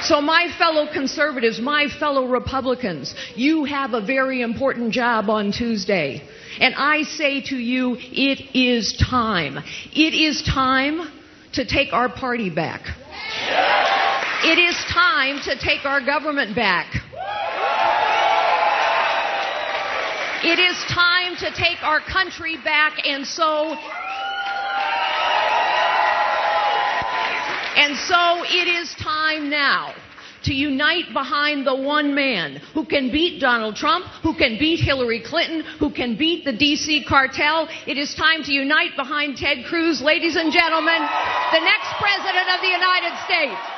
So my fellow conservatives, my fellow Republicans, you have a very important job on Tuesday. And I say to you, it is time. It is time to take our party back. It is time to take our government back. It is time to take our country back, and so it is time now to unite behind the one man who can beat Donald Trump, who can beat Hillary Clinton, who can beat the D.C. cartel. It is time to unite behind Ted Cruz, ladies and gentlemen, the next President of the United States.